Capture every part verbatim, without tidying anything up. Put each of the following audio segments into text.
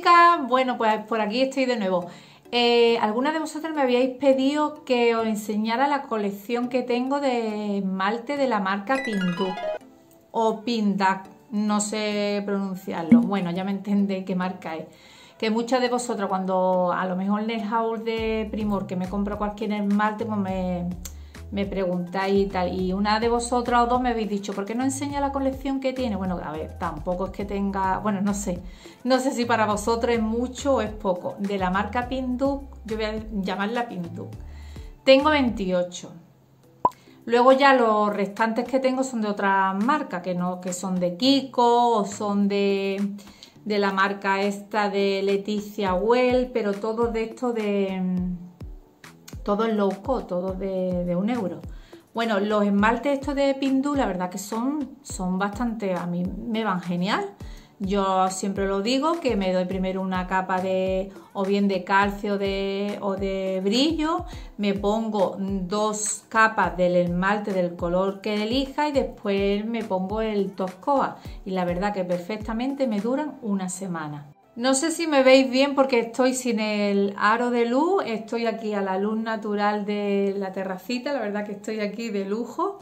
chicas, bueno, pues por aquí estoy de nuevo. Eh, algunas de vosotras me habíais pedido que os enseñara la colección que tengo de esmalte de la marca Pinduc o Pindac, no sé pronunciarlo. Bueno, ya me entendéis qué marca es. Que muchas de vosotras cuando a lo mejor en el haul de Primor que me compro cualquier esmalte, pues me... me preguntáis y tal, y una de vosotras o dos me habéis dicho, ¿por qué no enseña la colección que tiene? Bueno, a ver, tampoco es que tenga, bueno, no sé, no sé si para vosotros es mucho o es poco. De la marca Pinduc, yo voy a llamarla Pinduc, tengo veintiocho. Luego ya los restantes que tengo son de otras marcas, que no, que son de Kiko o son de, de la marca esta de Leticia Well, pero todos de estos de... todo es low cost, todo de, de un euro. Bueno, los esmaltes estos de Pinduc, la verdad que son, son bastante, a mí me van genial. Yo siempre lo digo, que me doy primero una capa de, o bien de calcio de, o de brillo, me pongo dos capas del esmalte del color que elija y después me pongo el Toscoa. Y la verdad que perfectamente me duran una semana. No sé si me veis bien porque estoy sin el aro de luz, estoy aquí a la luz natural de la terracita, la verdad que estoy aquí de lujo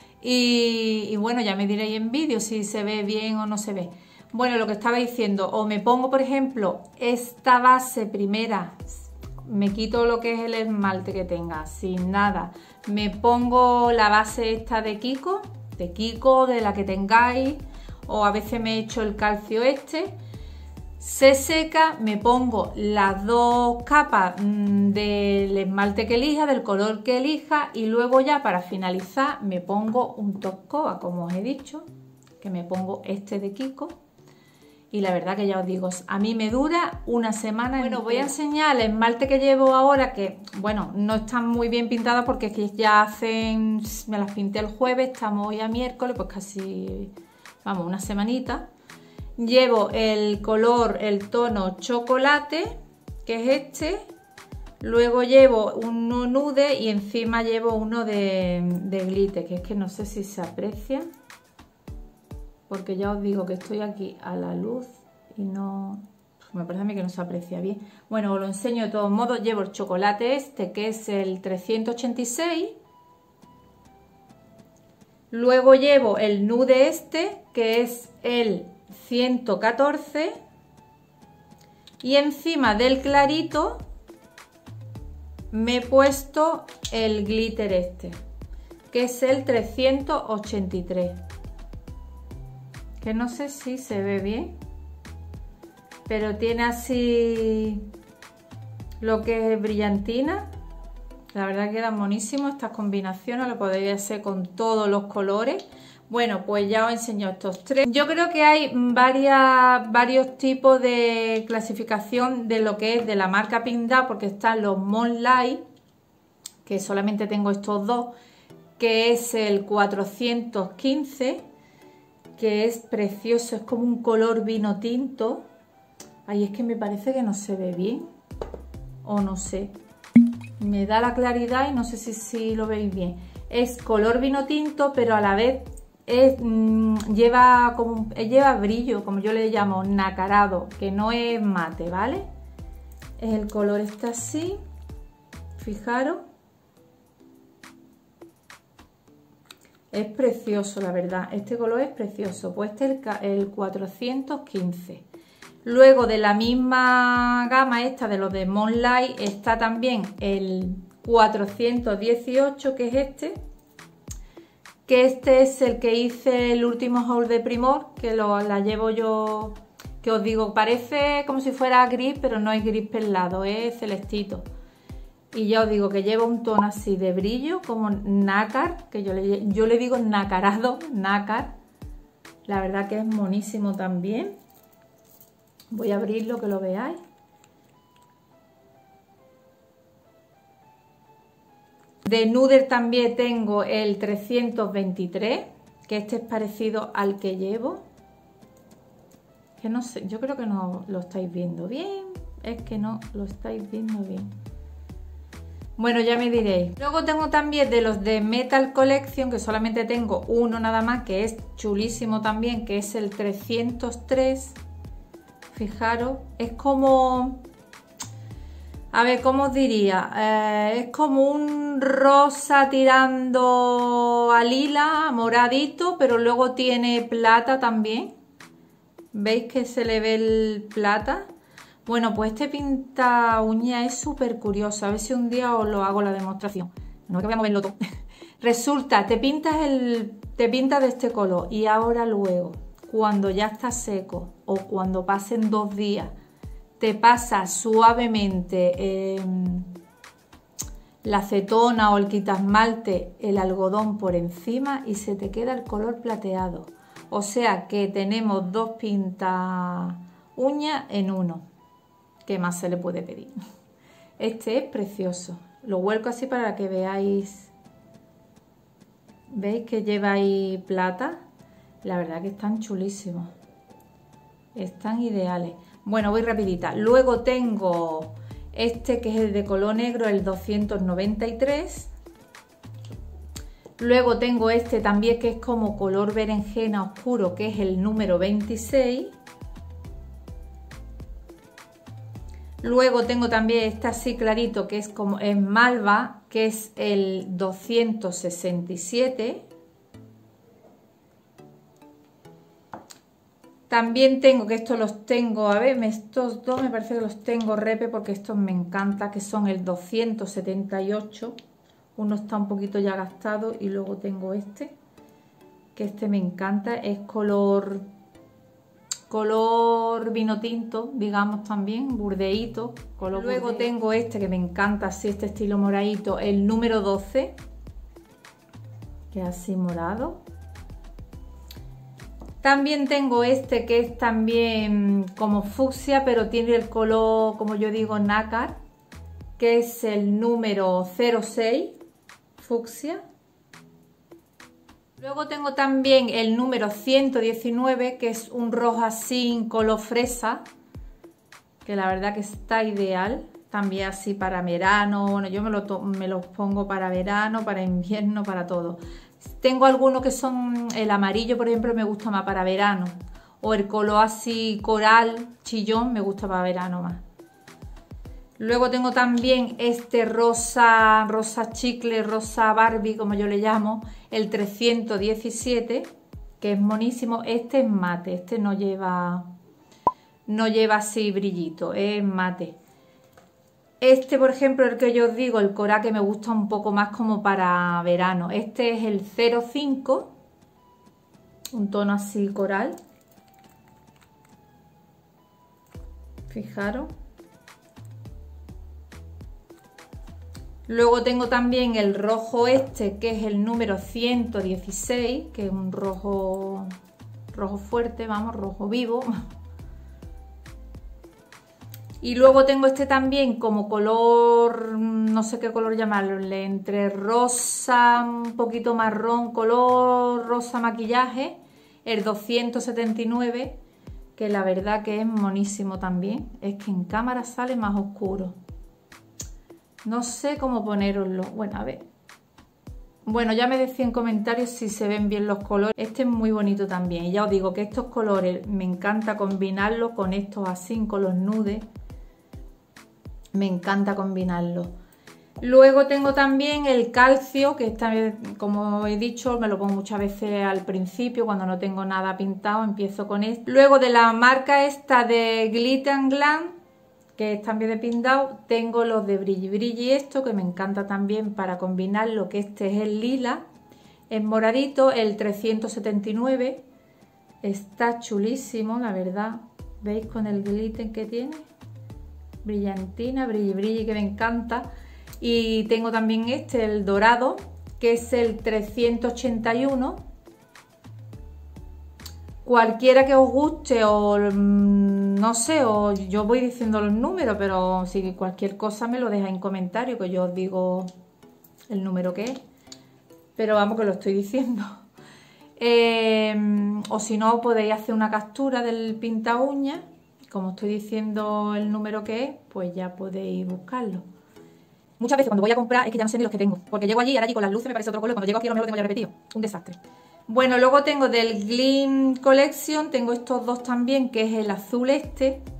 y, y bueno, ya me diréis en vídeo si se ve bien o no se ve. Bueno, lo que estaba diciendo, o me pongo por ejemplo esta base primera, me quito lo que es el esmalte que tenga, sin nada, me pongo la base esta de Kiko, de Kiko, de la que tengáis, o a veces me echo el calcio este. Se seca, me pongo las dos capas del esmalte que elija, del color que elija y luego ya para finalizar me pongo un Toscoa, como os he dicho, que me pongo este de Kiko y la verdad que ya os digo, a mí me dura una semana. Bueno, voy a enseñar el esmalte que llevo ahora, que bueno, no están muy bien pintadas porque es que ya hacen, me las pinté el jueves, estamos hoy a miércoles, pues casi, vamos, una semanita. Llevo el color, el tono chocolate, que es este. Luego llevo uno nude y encima llevo uno de, de glitter, que es que no sé si se aprecia. Porque ya os digo que estoy aquí a la luz y no... me parece a mí que no se aprecia bien. Bueno, os lo enseño de todos modos. Llevo el chocolate este, que es el trescientos ochenta y seis. Luego llevo el nude este, que es el ciento catorce, y encima del clarito me he puesto el glitter este, que es el trescientos ochenta y tres, que no sé si se ve bien, pero tiene así lo que es brillantina. La verdad que quedan buenísimos estas combinaciones, lo podéis hacer con todos los colores. Bueno, pues ya os enseño estos tres. Yo creo que hay varias, varios tipos de clasificación de lo que es de la marca Pindac, porque están los Moonlight, que solamente tengo estos dos, que es el cuatrocientos quince, que es precioso, es como un color vino tinto. Ay, es que me parece que no se ve bien, o no sé. Me da la claridad y no sé si, si lo veis bien. Es color vino tinto, pero a la vez... Es, mmm, lleva, como, lleva brillo, como yo le llamo, nacarado, que no es mate, ¿vale? El color está así, fijaros. Es precioso, la verdad, este color es precioso. Pues este es el, el cuatrocientos quince. Luego de la misma gama esta de los de Moonlight está también el cuatrocientos dieciocho, que es este. Que este es el que hice el último haul de Primor, que lo, la llevo yo, que os digo, parece como si fuera gris, pero no es gris perlado, es celestito. Y ya os digo que lleva un tono así de brillo, como nácar, que yo le, yo le digo nacarado, nácar. La verdad que es monísimo también. Voy a abrirlo que lo veáis. De nude también tengo el trescientos veintitrés, que este es parecido al que llevo. Que no sé, yo creo que no lo estáis viendo bien. Es que no lo estáis viendo bien. Bueno, ya me diréis. Luego tengo también de los de Metal Collection, que solamente tengo uno nada más, que es chulísimo también, que es el trescientos tres. Fijaros, es como... A ver, ¿cómo os diría? Eh, es como un rosa tirando a lila, moradito, pero luego tiene plata también. ¿Veis que se le ve el plata? Bueno, pues este pinta uña es súper curioso. A ver si un día os lo hago la demostración. No es que voy a moverlo todo. Resulta, te pintas, el, te pintas de este color y ahora luego, cuando ya está seco o cuando pasen dos días, te pasas suavemente eh, la acetona o el quitasmalte, el algodón por encima y se te queda el color plateado. O sea que tenemos dos pintas uñas en uno. ¿Qué más se le puede pedir? Este es precioso. Lo vuelco así para que veáis. ¿Veis que lleva ahí plata? La verdad que están chulísimos. Están ideales. Bueno, voy rapidita. Luego tengo este que es el de color negro, el doscientos noventa y tres. Luego tengo este también que es como color berenjena oscuro, que es el número veintiséis. Luego tengo también este así clarito que es como en malva, que es el doscientos sesenta y siete. También tengo, que estos los tengo, a ver, estos dos me parece que los tengo repe porque estos me encantan, que son el doscientos setenta y ocho. Uno está un poquito ya gastado y luego tengo este, que este me encanta, es color, color vino tinto, digamos también, burdeíto. Color luego burdeo. Tengo este que me encanta, así este estilo moradito, el número doce, que es así morado. También tengo este que es también como fucsia, pero tiene el color, como yo digo, nácar, que es el número cero seis, fucsia. Luego tengo también el número ciento diecinueve, que es un rojo así, color fresa, que la verdad que está ideal. También así para verano, bueno, yo me, lo me los pongo para verano, para invierno, para todo. Tengo algunos que son, el amarillo por ejemplo me gusta más para verano, o el color así coral, chillón, me gusta para verano más. Luego tengo también este rosa, rosa chicle, rosa Barbie como yo le llamo, el trescientos diecisiete, que es monísimo. Este es mate, este no lleva, no lleva así brillito, es mate. Este, por ejemplo, el que yo os digo, el coral, que me gusta un poco más como para verano. Este es el cero cinco, un tono así coral. Fijaros. Luego tengo también el rojo este, que es el número ciento dieciséis, que es un rojo, rojo fuerte, vamos, rojo vivo. Y luego tengo este también como color, no sé qué color llamarlo, entre rosa, un poquito marrón, color rosa maquillaje, el doscientos setenta y nueve, que la verdad que es monísimo también. Es que en cámara sale más oscuro. No sé cómo ponéroslo. Bueno, a ver. Bueno, ya me decía en comentarios si se ven bien los colores. Este es muy bonito también. Y ya os digo que estos colores me encanta combinarlos con estos así, con los nudes. Me encanta combinarlo. Luego tengo también el calcio, que está, como he dicho, me lo pongo muchas veces al principio cuando no tengo nada pintado, empiezo con este. Luego de la marca esta de Glitter and Glam, que es también de pintado, tengo los de Brilli Brilli, esto que me encanta también para combinarlo, que este es el lila, en moradito, el trescientos setenta y nueve, está chulísimo, la verdad. ¿Veis con el glitter que tiene? Brillantina, brilli brilli, que me encanta. Y tengo también este, el dorado, que es el trescientos ochenta y uno. Cualquiera que os guste, o no sé, o yo voy diciendo los números, pero si cualquier cosa me lo deja en comentario, que yo os digo el número que es. Pero vamos, que lo estoy diciendo. Eh, o si no, podéis hacer una captura del pinta uñas. Como estoy diciendo el número que es, pues ya podéis buscarlo. Muchas veces cuando voy a comprar es que ya no sé ni los que tengo, porque llego allí y ahora allí con las luces me parece otro color, cuando llego aquí a lo mejor lo tengo ya repetido. Un desastre. Bueno, luego tengo del Glim Collection, tengo estos dos también, que es el azul este,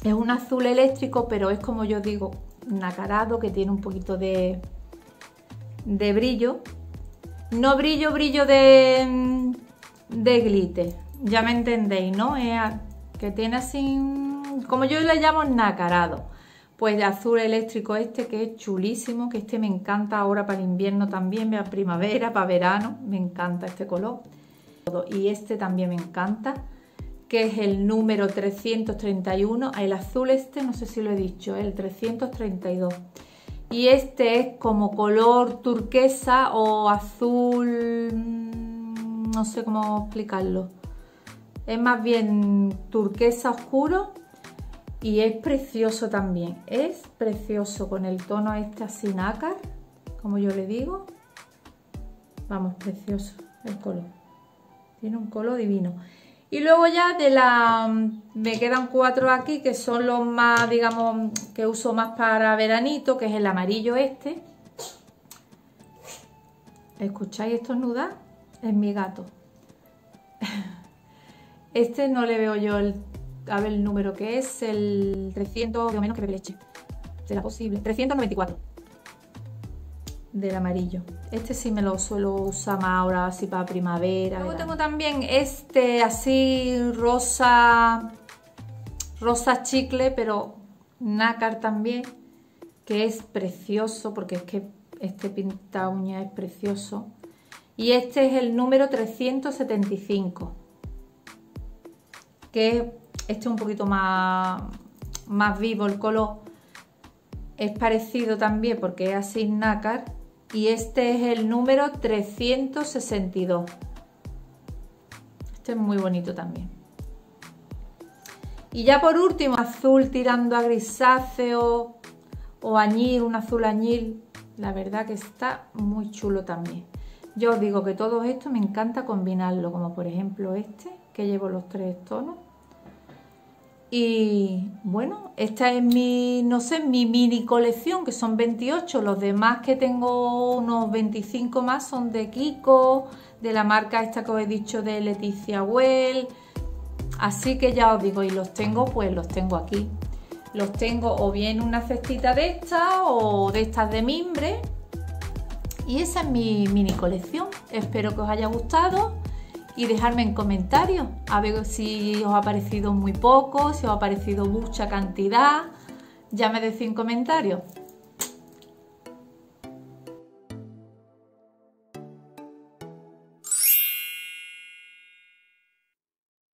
Es un azul eléctrico, pero es como yo digo, nacarado, que tiene un poquito de, de brillo. No brillo, brillo de, de glitter, ya me entendéis, ¿no? Es que tiene así, como yo le llamo nacarado. Pues de azul eléctrico este, que es chulísimo, que este me encanta ahora para el invierno también, para primavera, para verano, me encanta este color. Y este también me encanta, que es el número trescientos treinta y uno, el azul este, no sé si lo he dicho, el trescientos treinta y dos. Y este es como color turquesa o azul, no sé cómo explicarlo. Es más bien turquesa oscuro y es precioso también. Es precioso con el tono este así nácar, como yo le digo. Vamos, precioso el color. Tiene un color divino. Y luego ya de la, me quedan cuatro aquí que son los más, digamos, que uso más para veranito, que es el amarillo este. ¿Escucháis estornudar? Es mi gato. Este no le veo yo el, a ver el número que es, el trescientos, o menos que bebe leche. ¿Será posible? trescientos noventa y cuatro. Del amarillo. Este sí me lo suelo usar más ahora así para primavera. Luego tengo también este así rosa, rosa chicle, pero nácar también, que es precioso porque es que este pinta uña es precioso. Y este es el número trescientos setenta y cinco, que este es un poquito más, más vivo el color. Es parecido también porque es así nácar. Y este es el número trescientos sesenta y dos. Este es muy bonito también. Y ya por último, azul tirando a grisáceo o añil, un azul añil. La verdad que está muy chulo también. Yo os digo que todo esto me encanta combinarlo, como por ejemplo este, que llevo los tres tonos. Y bueno, esta es mi, no sé, mi mini colección, que son veintiocho. Los demás que tengo, unos veinticinco más, son de Kiko, de la marca esta que os he dicho de Leticia Well. Así que ya os digo, y los tengo, pues los tengo aquí. Los tengo o bien una cestita de estas o de estas de mimbre. Y esa es mi mini colección. Espero que os haya gustado. Y dejarme en comentarios a ver si os ha parecido muy poco, si os ha parecido mucha cantidad. Ya me decís en comentarios.